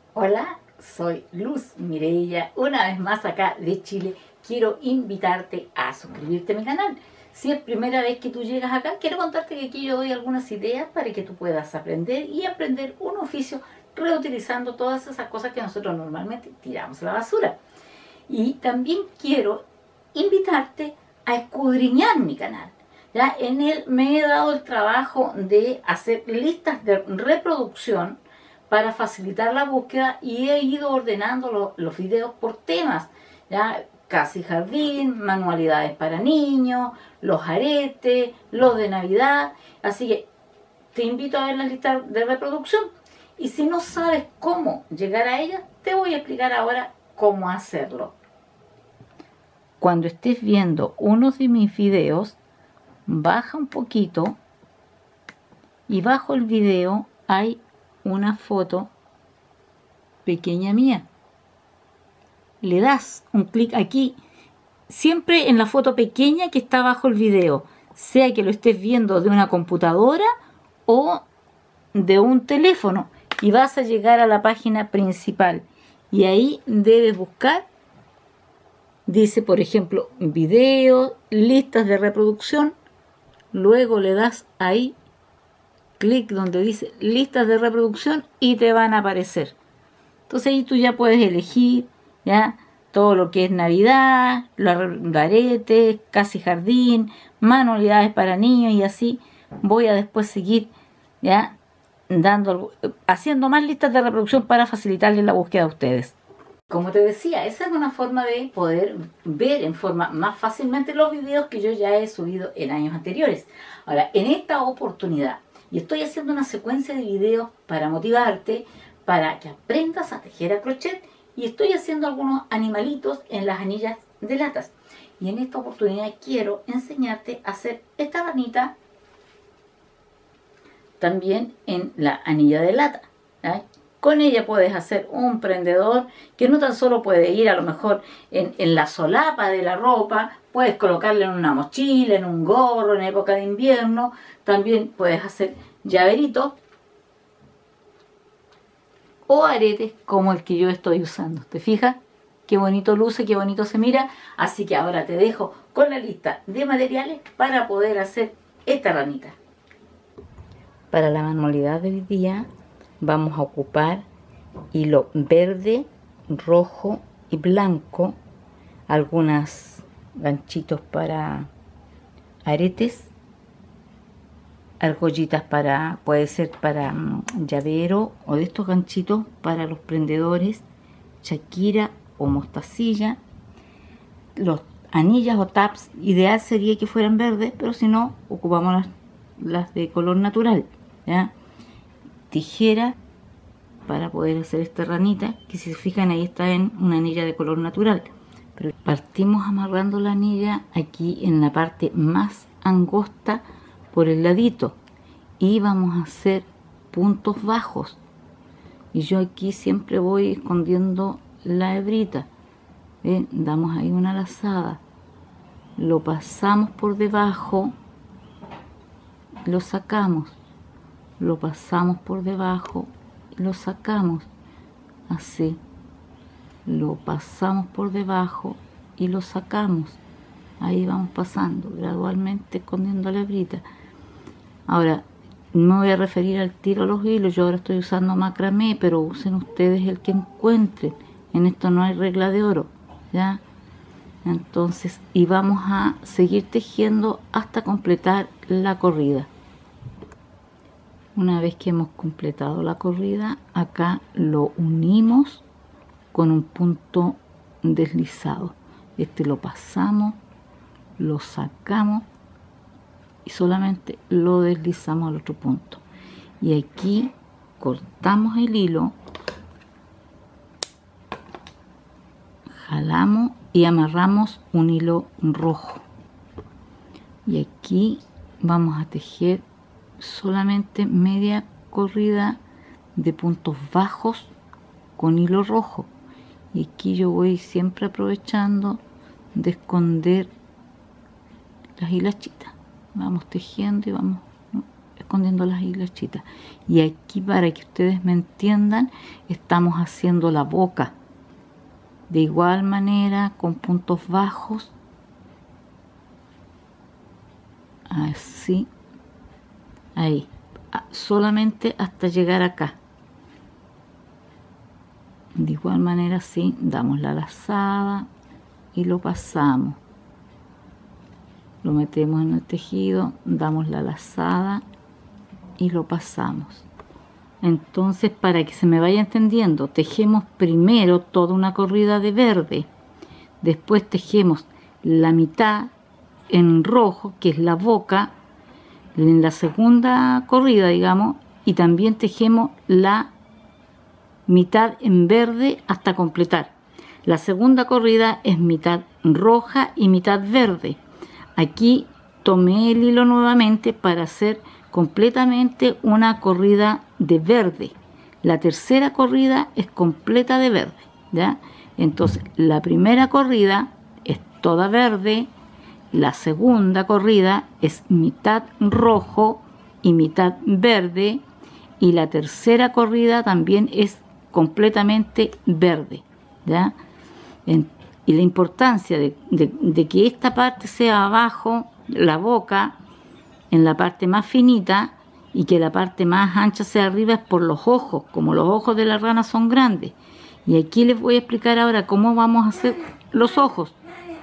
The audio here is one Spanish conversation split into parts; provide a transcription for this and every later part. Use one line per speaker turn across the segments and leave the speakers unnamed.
Hola, soy Luz Mireia, una vez más acá de Chile. Quiero invitarte a suscribirte a mi canal. Si es primera vez que tú llegas acá, quiero contarte que aquí yo doy algunas ideas para que tú puedas aprender y aprender un oficio reutilizando todas esas cosas que nosotros normalmente tiramos a la basura. Y también quiero invitarte a escudriñar mi canal. Ya en él me he dado el trabajo de hacer listas de reproducción para facilitar la búsqueda y he ido ordenando los videos por temas, ya casi jardín, manualidades para niños, los aretes, los de Navidad. Así que te invito a ver la lista de reproducción y si no sabes cómo llegar a ella, te voy a explicar ahora cómo hacerlo. Cuando estés viendo uno de mis videos, baja un poquito y bajo el video hay una foto pequeña mía. Le das un clic aquí, siempre en la foto pequeña que está bajo el video, sea que lo estés viendo de una computadora o de un teléfono, y vas a llegar a la página principal y ahí debes buscar, dice por ejemplo videos, listas de reproducción. Luego le das ahí clic donde dice listas de reproducción y te van a aparecer. Entonces ahí tú ya puedes elegir ya todo lo que es Navidad, los aretes, casi jardín, manualidades para niños, y así voy a después seguir ya haciendo más listas de reproducción para facilitarles la búsqueda a ustedes. Como te decía, esa es una forma de poder ver en forma más fácilmente los videos que yo ya he subido en años anteriores. Ahora, en esta oportunidad, y estoy haciendo una secuencia de videos para motivarte, para que aprendas a tejer a crochet, y estoy haciendo algunos animalitos en las anillas de latas. Y en esta oportunidad quiero enseñarte a hacer esta ranita también en la anilla de lata, ¿sí? Con ella puedes hacer un prendedor que no tan solo puede ir a lo mejor en la solapa de la ropa, puedes colocarle en una mochila, en un gorro, en época de invierno. También puedes hacer llaveritos o aretes como el que yo estoy usando. ¿Te fijas? Qué bonito luce, qué bonito se mira. Así que ahora te dejo con la lista de materiales para poder hacer esta ranita. Para la manualidad de hoy día vamos a ocupar hilo verde, rojo y blanco, algunos ganchitos para aretes, argollitas para, puede ser para llavero, o de estos ganchitos para los prendedores, shakira o mostacilla. Los anillas o tabs, ideal sería que fueran verdes, pero si no, ocupamos las de color natural, ¿ya? Tijera para poder hacer esta ranita, que si se fijan ahí está en una anilla de color natural. Pero partimos amarrando la anilla aquí en la parte más angosta por el ladito y vamos a hacer puntos bajos, y yo aquí siempre voy escondiendo la hebrita. ¿Ven? Damos ahí una lazada, lo pasamos por debajo, lo sacamos, lo pasamos por debajo, lo sacamos, así, lo pasamos por debajo y lo sacamos. Ahí vamos pasando gradualmente, escondiendo la hebrita. Ahora me voy a referir al tiro a los hilos. Yo ahora estoy usando macramé, pero usen ustedes el que encuentren. En esto no hay regla de oro, ¿ya? Entonces, y vamos a seguir tejiendo hasta completar la corrida. Una vez que hemos completado la corrida, acá lo unimos con un punto deslizado. Este lo pasamos, lo sacamos y solamente lo deslizamos al otro punto. Y aquí cortamos el hilo, jalamos y amarramos un hilo rojo. Y aquí vamos a tejer solamente media corrida de puntos bajos con hilo rojo. Y aquí yo voy siempre aprovechando de esconder las hilachitas. Vamos tejiendo y vamos escondiendo las hilachitas. Y aquí, para que ustedes me entiendan, estamos haciendo la boca. De igual manera, con puntos bajos. Así. Ahí. Solamente hasta llegar acá. De igual manera, así, damos la lazada y lo pasamos. Lo metemos en el tejido, damos la lazada y lo pasamos. Entonces, para que se me vaya entendiendo, tejemos primero toda una corrida de verde. Después tejemos la mitad en rojo, que es la boca, en la segunda corrida, digamos, y también tejemos la mitad en verde hasta completar. La segunda corrida es mitad roja y mitad verde. Aquí tomé el hilo nuevamente para hacer completamente una corrida de verde. La tercera corrida es completa de verde, ¿ya? Entonces, la primera corrida es toda verde, la segunda corrida es mitad rojo y mitad verde, y la tercera corrida también es completamente verde, ¿ya? Y la importancia de que esta parte sea abajo, la boca, en la parte más finita, y que la parte más ancha sea arriba, es por los ojos. Como los ojos de la rana son grandes. Y aquí les voy a explicar ahora cómo vamos a hacer los ojos.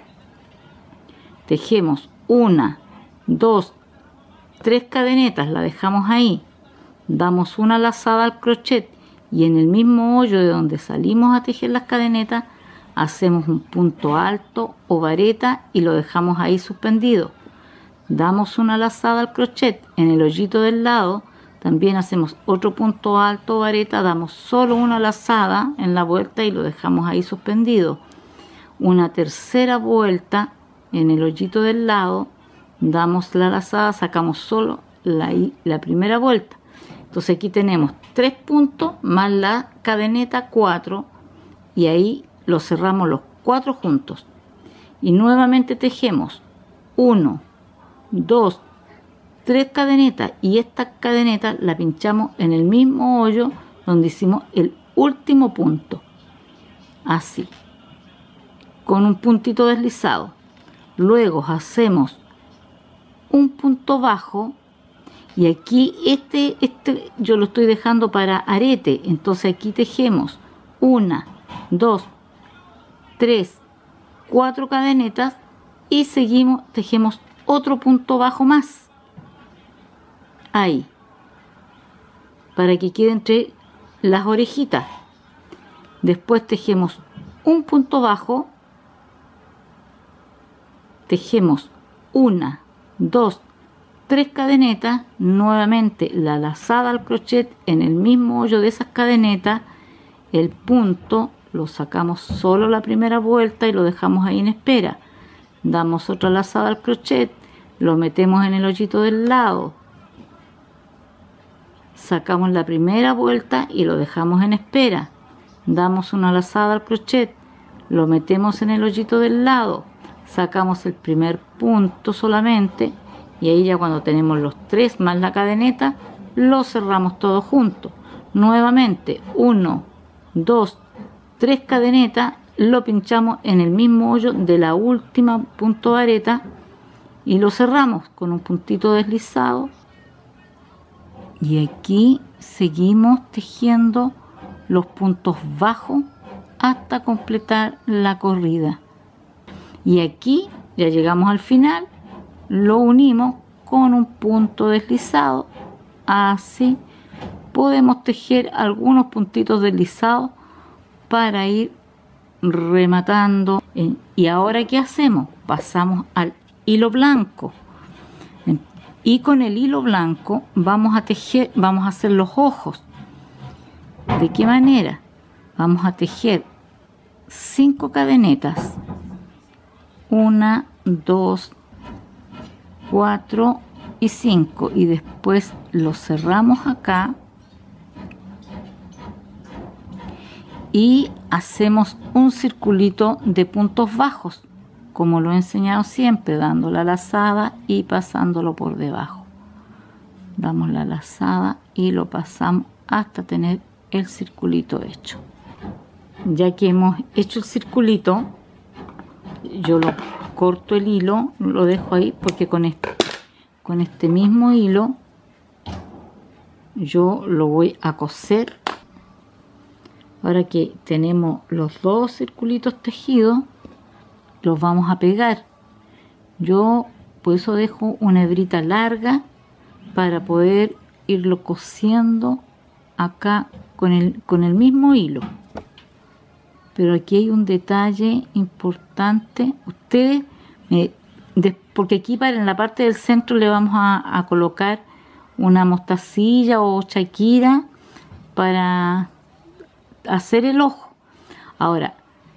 Tejemos 1, 2, 3 cadenetas, la dejamos ahí. Damos una lazada al crochet y en el mismo hoyo de donde salimos a tejer las cadenetas, hacemos un punto alto o vareta y lo dejamos ahí suspendido. Damos una lazada al crochet en el hoyito del lado, también hacemos otro punto alto o vareta, damos solo una lazada en la vuelta y lo dejamos ahí suspendido. Una tercera vuelta en el hoyito del lado, damos la lazada, sacamos solo la primera vuelta. Entonces aquí tenemos 3 puntos más la cadeneta 4 y ahí lo cerramos los 4 juntos. Y nuevamente tejemos 1, 2, 3 cadenetas y esta cadeneta la pinchamos en el mismo hoyo donde hicimos el último punto. Así, con un puntito deslizado. Luego hacemos un punto bajo. Y aquí este yo lo estoy dejando para arete. Entonces aquí tejemos 1, 2, 3, 4 cadenetas y seguimos, tejemos otro punto bajo más. Ahí. Para que quede entre las orejitas. Después tejemos un punto bajo. Tejemos 1, 2, 3 cadenetas, nuevamente la lazada al crochet en el mismo hoyo de esas cadenetas, el punto lo sacamos solo la primera vuelta y lo dejamos ahí en espera. Damos otra lazada al crochet, lo metemos en el hoyito del lado, sacamos la primera vuelta y lo dejamos en espera. Damos una lazada al crochet, lo metemos en el hoyito del lado, sacamos el primer punto solamente. Y ahí ya cuando tenemos los 3 más la cadeneta, lo cerramos todo junto. Nuevamente, 1, 2, 3 cadenetas, lo pinchamos en el mismo hoyo de la última punto vareta y lo cerramos con un puntito deslizado. Y aquí seguimos tejiendo los puntos bajos hasta completar la corrida. Y aquí ya llegamos al final. Lo unimos con un punto deslizado, así. Podemos tejer algunos puntitos deslizados para ir rematando. Y ahora, ¿qué hacemos? Pasamos al hilo blanco. Y con el hilo blanco vamos a tejer, vamos a hacer los ojos. ¿De qué manera? Vamos a tejer 5 cadenetas. 1, 2, 4 y 5 y después lo cerramos acá y hacemos un circulito de puntos bajos como lo he enseñado siempre, dando la lazada y pasándolo por debajo. damos la lazada y lo pasamos hasta tener el circulito hecho. Ya que hemos hecho el circulito, yo lo corto el hilo, lo dejo ahí porque con este mismo hilo yo lo voy a coser. Ahora que tenemos los dos circulitos tejidos, los vamos a pegar. Yo por eso dejo una hebrita larga para poder irlo cosiendo acá con el mismo hilo. Pero aquí hay un detalle importante. Ustedes, porque aquí en la parte del centro le vamos a colocar una mostacilla o shakira para hacer el ojo. Ahora,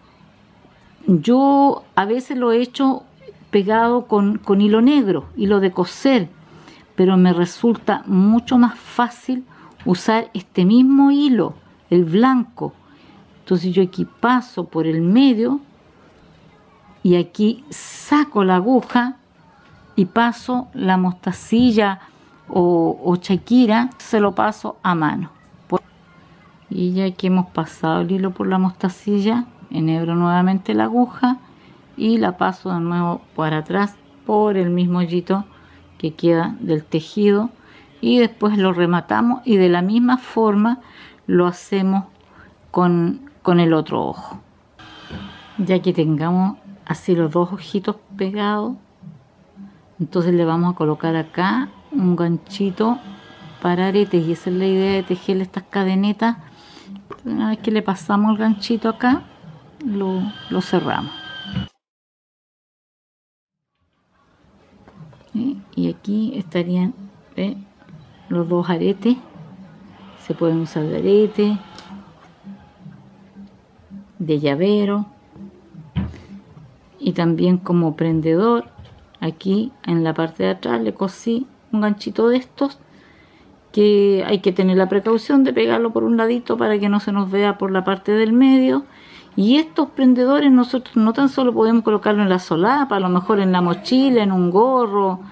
yo a veces lo he hecho pegado con hilo negro, hilo de coser, pero me resulta mucho más fácil usar este mismo hilo, el blanco. Entonces yo aquí paso por el medio y aquí saco la aguja y paso la mostacilla o shakira, se lo paso a mano. Y ya que hemos pasado el hilo por la mostacilla, enhebro nuevamente la aguja y la paso de nuevo para atrás por el mismo hoyito que queda del tejido, y después lo rematamos y de la misma forma lo hacemos con el otro ojo. Ya que tengamos así los dos ojitos pegados, entonces le vamos a colocar acá un ganchito para aretes, y esa es la idea de tejer estas cadenetas. Una vez que le pasamos el ganchito acá, lo cerramos. Y aquí estarían los dos aretes. Se pueden usar de arete, de llavero y también como prendedor. Aquí en la parte de atrás le cosí un ganchito de estos, que hay que tener la precaución de pegarlo por un ladito para que no se nos vea por la parte del medio. Y estos prendedores nosotros no tan solo podemos colocarlo en la solapa, a lo mejor en la mochila, en un gorro.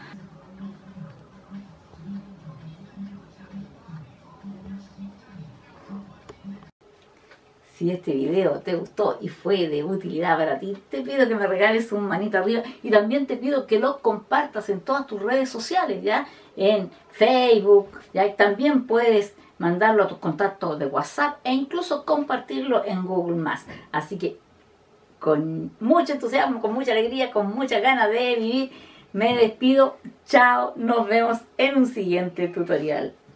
Si este video te gustó y fue de utilidad para ti, te pido que me regales un manito arriba, y también te pido que lo compartas en todas tus redes sociales, ¿ya? En Facebook, ¿ya? También puedes mandarlo a tus contactos de WhatsApp e incluso compartirlo en Google+. Así que con mucho entusiasmo, con mucha alegría, con muchas ganas de vivir, me despido. Chao, nos vemos en un siguiente tutorial.